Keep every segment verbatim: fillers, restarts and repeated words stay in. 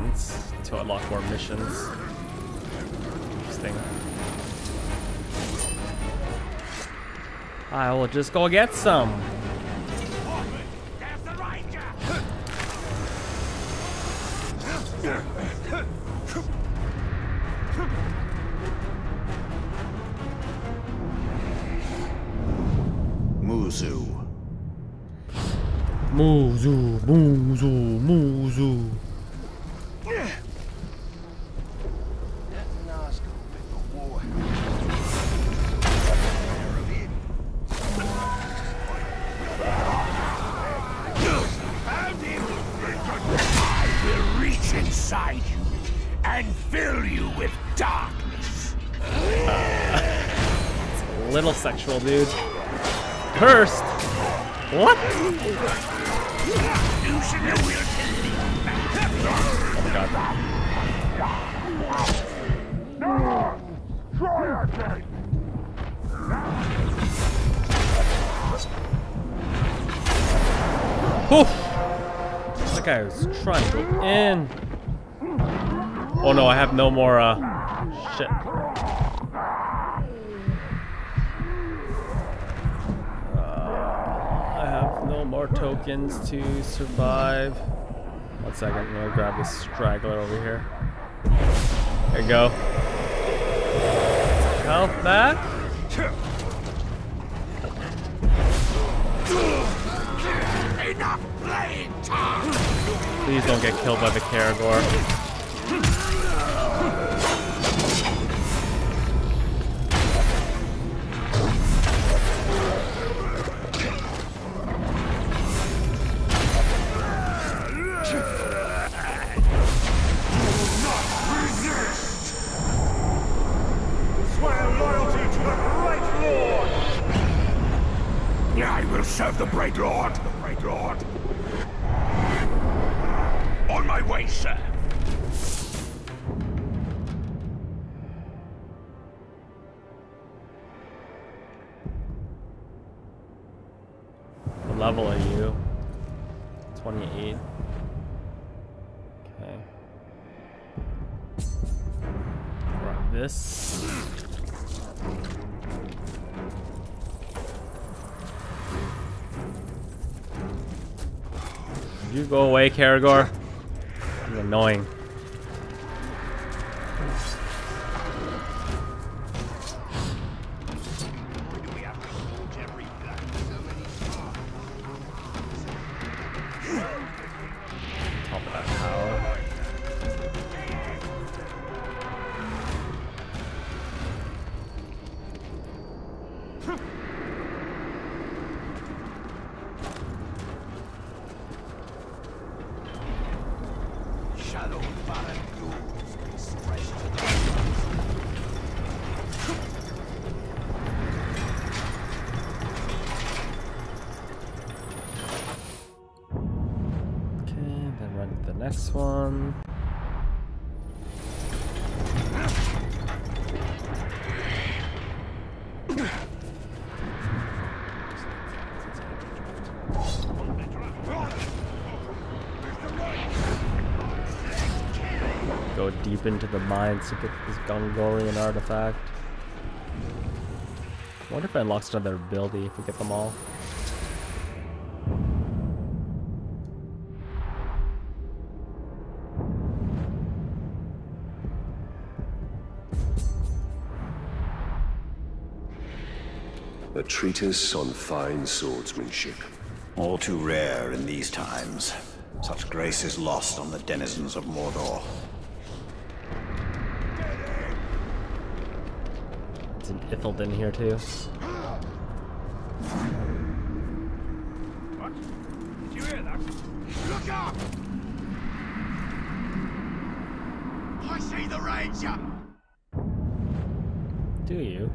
tokens to unlock more missions. Interesting. I will just go get some. Muzu. Muzu, Muzu, Muzu. I will reach inside you and fill you with darkness. Uh, it's a little sexual, dude. Cursed. What? Oh my god. Whew. That guy was trying to go in. Oh no, I have no more, uh, shit. No more tokens to survive. One second, I'm gonna grab this straggler over here. There you go. Health back. Please don't get killed by the Caragor. Serve the Bright Lord, the Bright Lord. On my way, sir. What level are you? twenty-eight. Okay. Grab this. You go away, Caragor. You're annoying. Top of that tower. The next one. Go deep into the mines to get this Gongorian artifact. I wonder if it unlocks another ability if we get them all. A treatise on fine swordsmanship. All too rare in these times. Such grace is lost on the denizens of Mordor. It's an Ithilden here too. What? Did you hear that? Look up! I see the Ranger! Do you?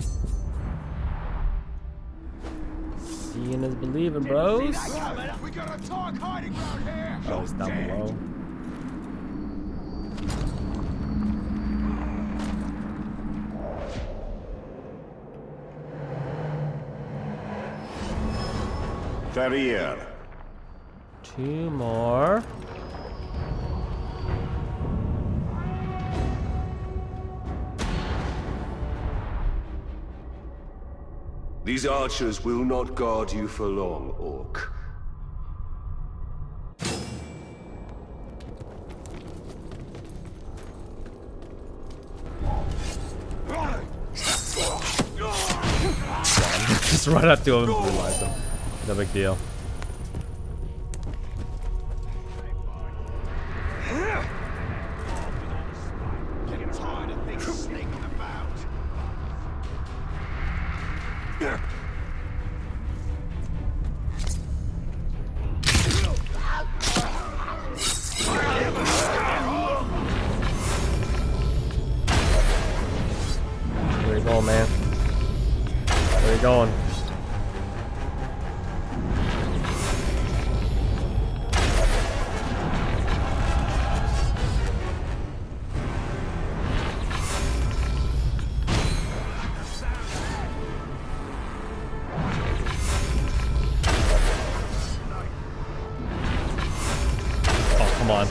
Seeing is believing, bros. We got a dark hiding ground here. Oh, it's down below. Ferrier. Two more. These archers will not guard you for long, Orc. Just run up to him and brutalize him. No big deal. Where you going, man? Where you going? Come on.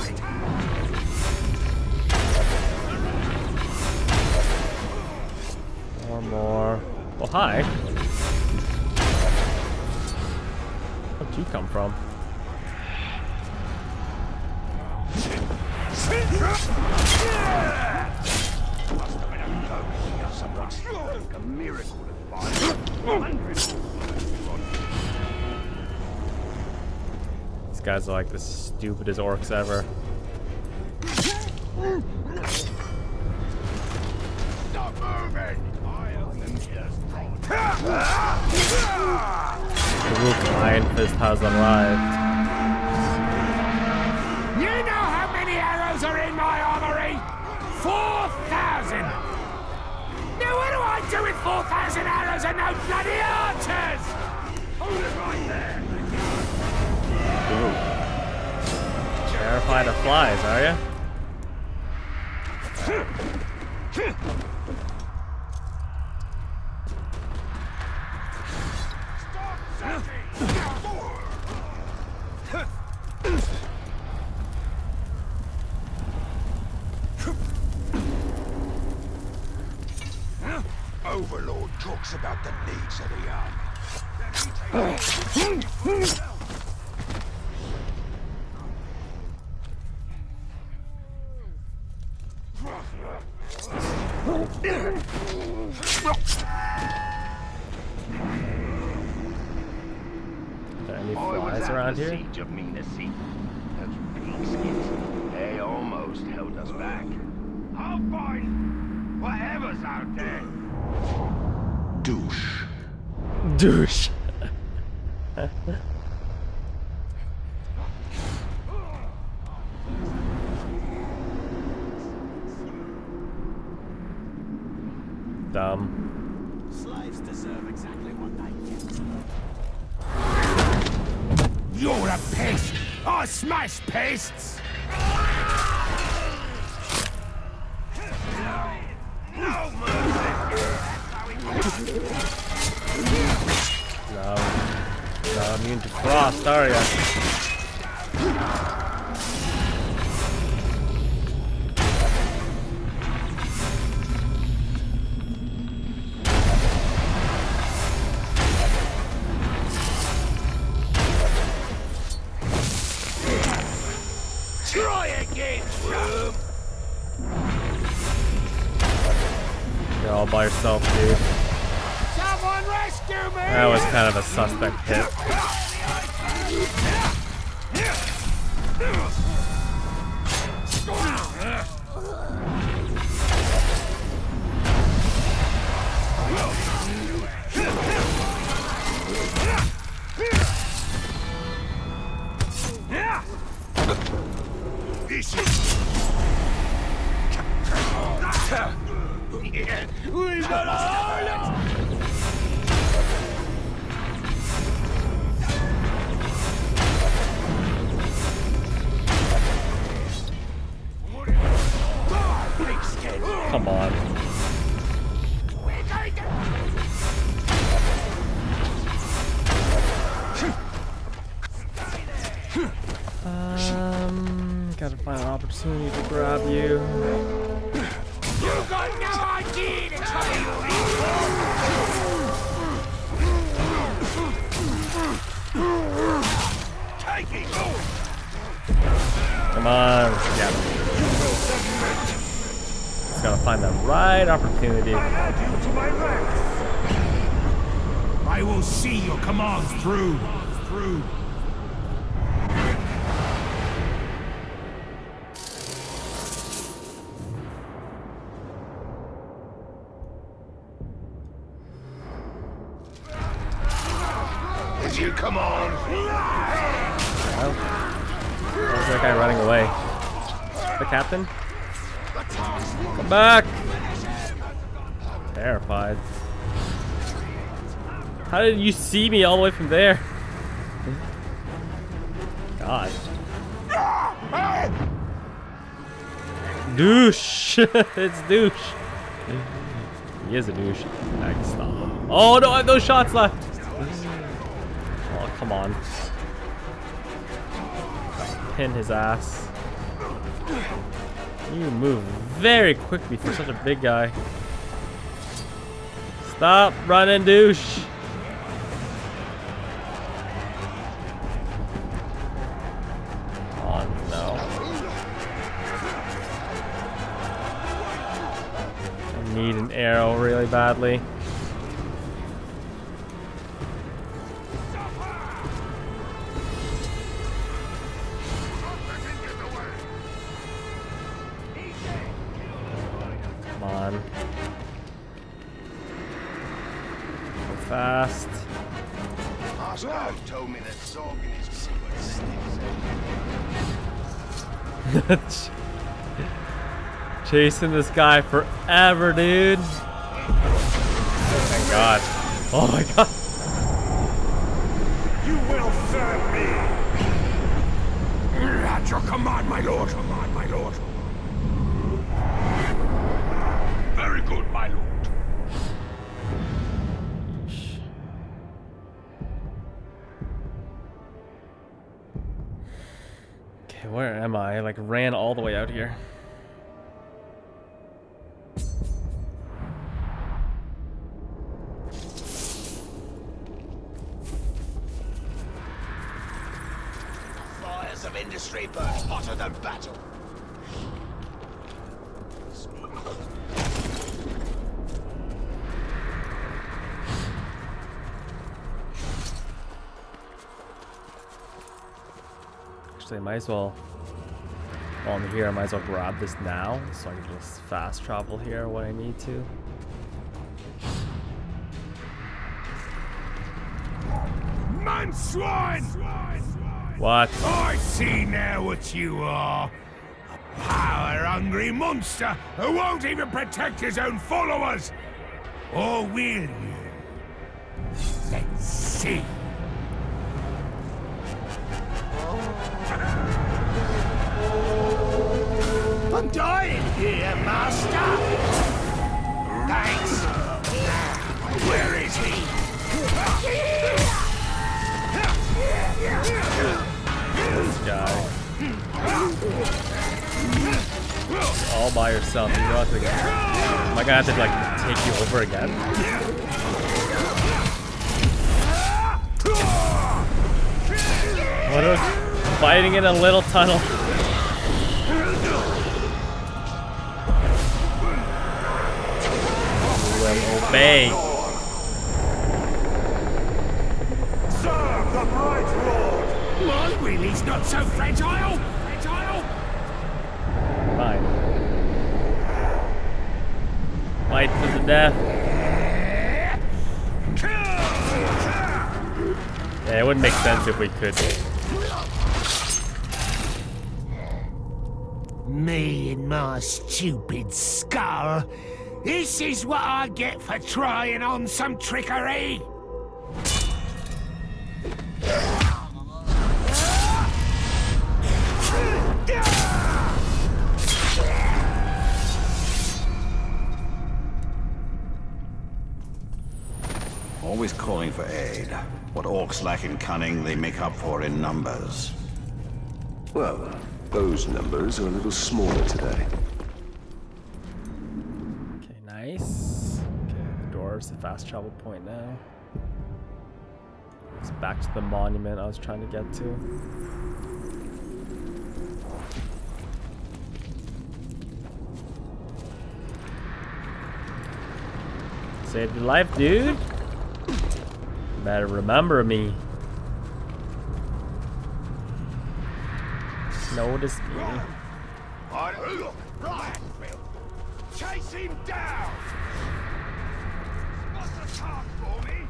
One more. Oh, hi. Where'd you come from? These guys are like the stupidest orcs ever. Stop moving! The Rook Iron Fist has arrived. You know how many arrows are in my armory? Four thousand! Now what do I do with four thousand arrows and no bloody archers? Hold it right there! Ooh. Terrified of flies, are you? Overlord talks about the needs of the army. Are there any flies around here? Siege of Minas Tirith. Those pigskins, they almost held us back. I'll find whatever's out there. Douche. Douche. Dumb. Slaves deserve exactly what they get. You're a pest! I smash pests! No mercy! No. Not immune to frost, are ya? Try again, chum! You're all by yourself, dude. Someone rescue me! That was kind of a suspect hit. This is... We got a Come on. Um, gotta find an opportunity to grab you. You got no idea to try on, let's get him. Just gotta find the right opportunity. I will see your commands through. Through. As you come on. Well, where's that guy running away? The captain? Come back! Terrified. How did you see me all the way from there? God. Douche! It's douche. He is a douche. I can stop him. Oh no, I have no shots left! Oh, come on. Pin his ass. You move very quickly for such a big guy. Stop running, douche! Oh no. I need an arrow really badly. Come on. Go fast. Oscar told me that Sorgan is sticks. Chasing this guy forever, dude. Oh my god. Oh my god. You will serve me. At your command, my lord. Command, my lord. Very good, my lord. Okay, where am I? I like ran all the way out here. Fires of industry burn hotter than battle. Actually, I might as well, while I'm here, I might as well grab this now so I can just fast travel here when I need to. Man swine! What? I see now what you are. A power-hungry monster who won't even protect his own followers. Or will you? Let's see. I'm dying here, master. Thanks. Where is he? This guy. All by yourself. You have to, am I gonna have to like take you over again? What are we fighting in a little tunnel? Will obey. Serve the bright lord. My wheelie's not so fragile. Fragile. Fine. Fight to the death. Yeah, it wouldn't make sense if we could. Me and my stupid skull. This is what I get for trying on some trickery. Always calling for aid. What orcs lack in cunning, they make up for in numbers. Well, those numbers are a little smaller today. Okay, nice. Okay, the door's the fast travel point now. It's back to the monument I was trying to get to. Saved your life, dude. Better remember me. Notice me. Right. Chase him down. Spot the target for me.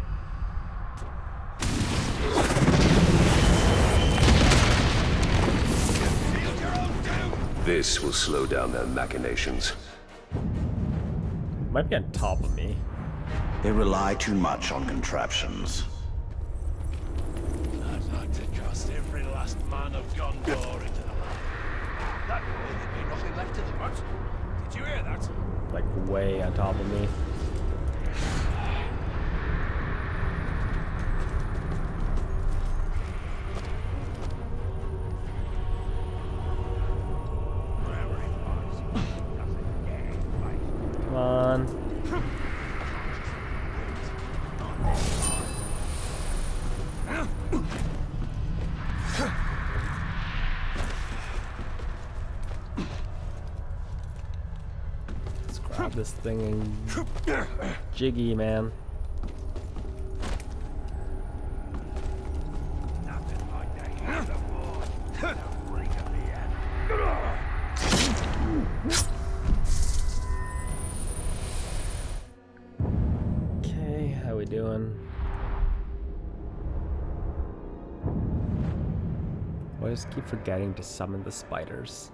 Sealed your own doom. This will slow down their machinations. Might be on top of me. They rely too much on contraptions. I'd like to trust every last man of Gondor into the land. That way there'd be nothing left of the what? Did you hear that? Like way on top of me. Come on. Let's grab this thing and jiggy, man. Nothing like that. Here's a board. No freak of the end. Okay, how we doing? Why do I just keep forgetting to summon the spiders?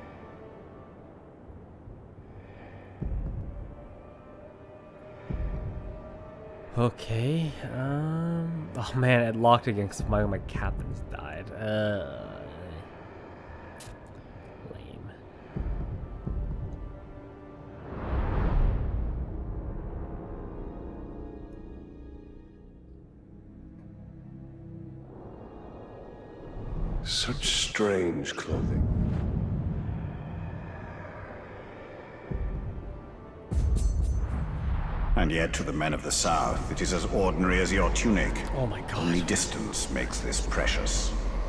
Okay, um... oh man, it locked again because my, my captains died. Uh, lame. Such strange clothing. And yet, to the men of the South, it is as ordinary as your tunic. Oh my god. Only distance makes this precious.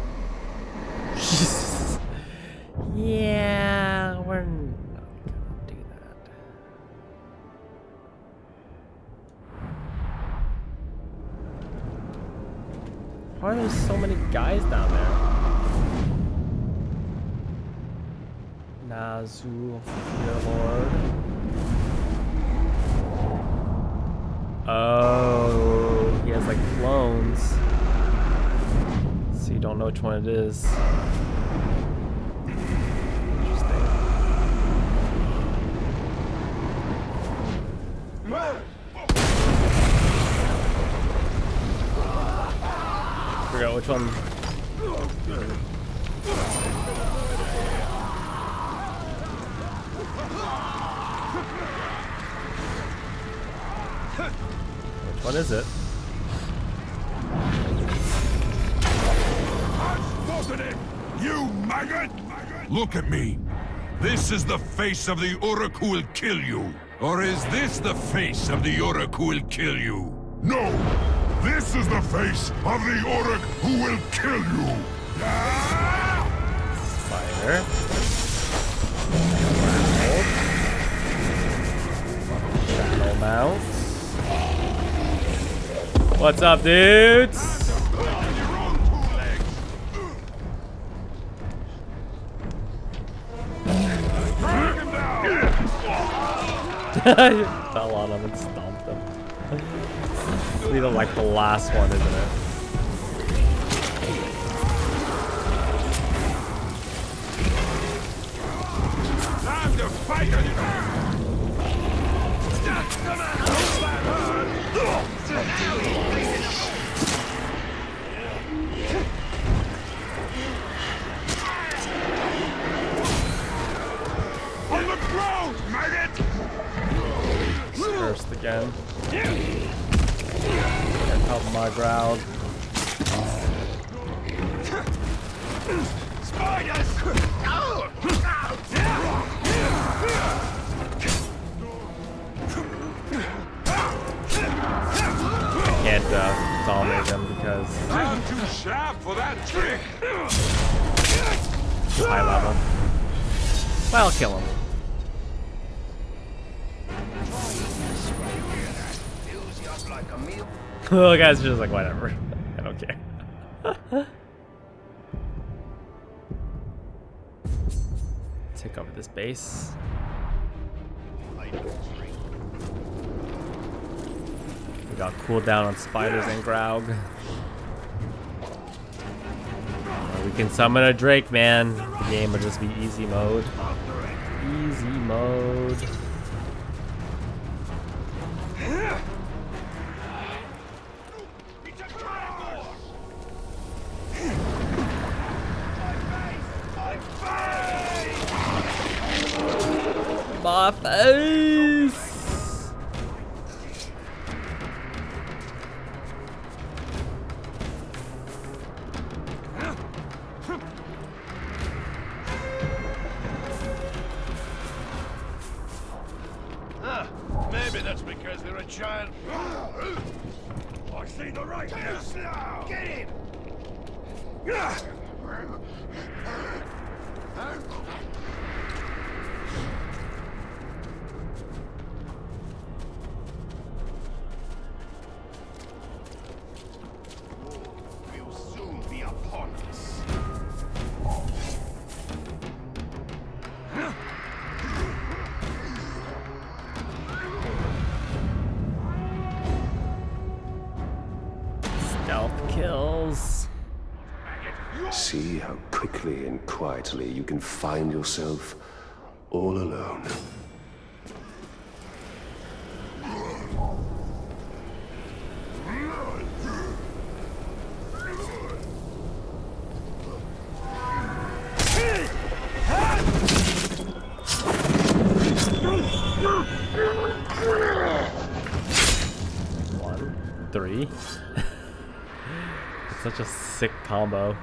Yeah, we're not gonna do that. Why are there so many guys down there? Nazul, your lord. Oh, he has like clones. So you don't know which one it is. Interesting. Forgot which one. Which one is it? Wasn't it? You maggot! Look at me. This is the face of the Uruk who will kill you. Or is this the face of the Uruk who will kill you? No! This is the face of the Uruk who will kill you! Fire. Shadow mounts. What's up, dudes? Fell on him and stomped him. It's either like the last one, isn't it? Time to fight! On the ground, maggot! Cursed again. Can't help my ground. Spiders! Can't uh, dominate them because I'm too sharp for that trick! too high level. Well, I'll kill him. Like a meal. The guy's just like, whatever. I don't care. Take over this base. We got cooldown on spiders and Graug. We can summon a Drake, man. The game will just be easy mode. Easy mode. My face! Ah, maybe that's because they're a giant. I see the right now. Get him! Will soon be upon us. Stealth kills. See how quickly and quietly you can find yourself all alone. One, three. It's such a sick combo.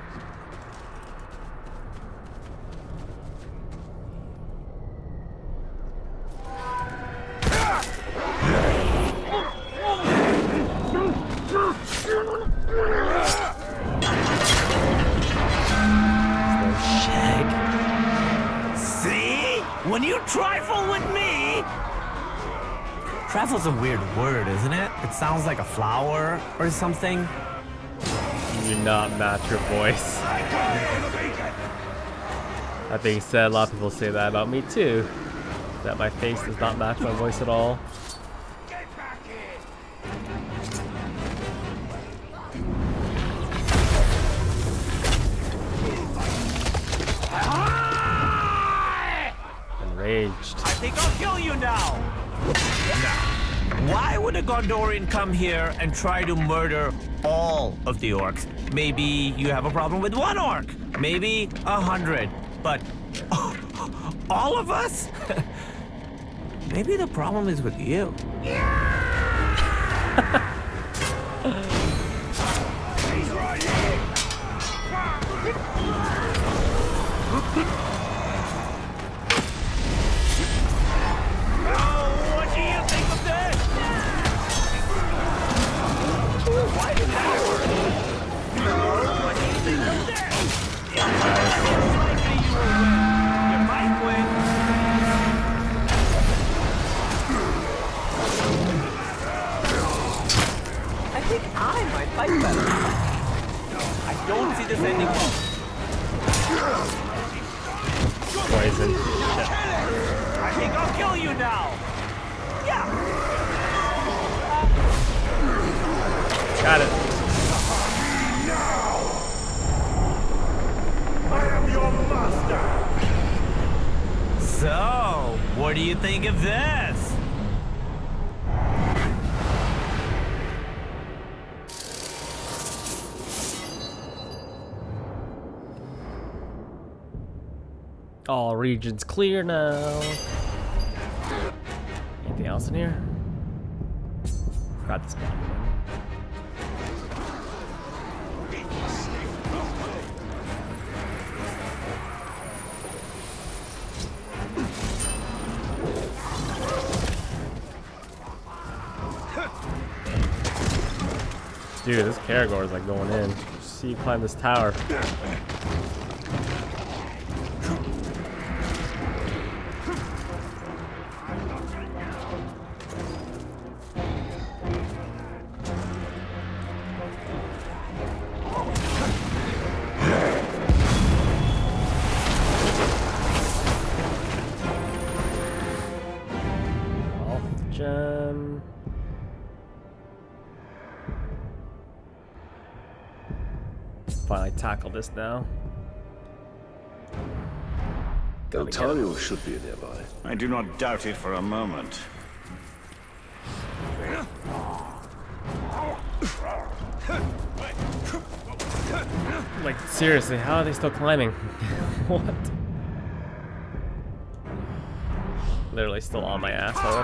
When you trifle with me... Trifle's a weird word, isn't it? It sounds like a flower or something. You do not match your voice. That being said, a lot of people say that about me too. That my face does not match my voice at all. Enraged. I think I'll kill you now. Now, why would a Gondorian come here and try to murder all of the orcs? Maybe you have a problem with one orc, maybe a hundred, but all of us? Maybe the problem is with you. I don't see this ending well. Poison. I think I'll kill you now. Yeah. Got it. I am your master. So, what do you think of this? All regions clear now. Anything else in here? Forgot this one. Dude, this Karagor is like going in. See you climb this tower. finally tackle this now. Eltario should be nearby. I do not doubt it for a moment. Like, seriously, how are they still climbing? What? Literally still on my asshole.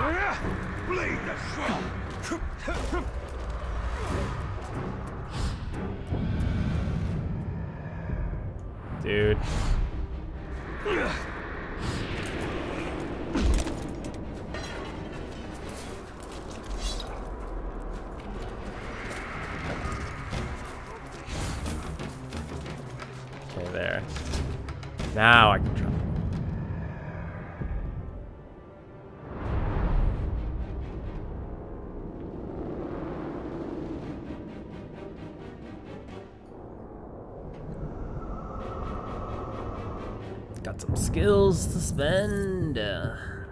Dude. Okay, there. Now I can try. Got some skills to spend. Uh,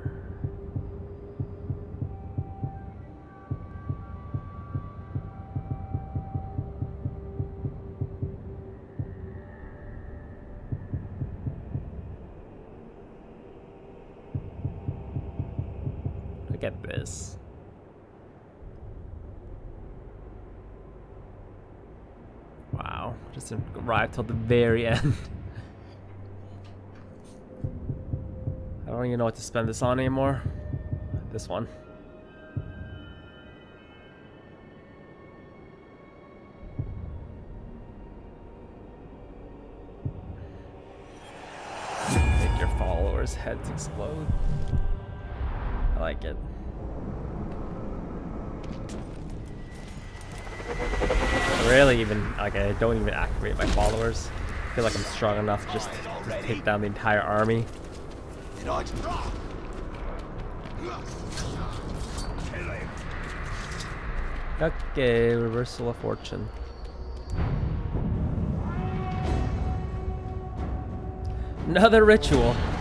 Look at this. Wow, just arrived till the very end. I don't even know what to spend this on anymore. This one. Make your followers' heads explode. I like it. I rarely even, like, I don't even activate my followers. I feel like I'm strong enough just to just take down the entire army. Okay, reversal of fortune. Another ritual.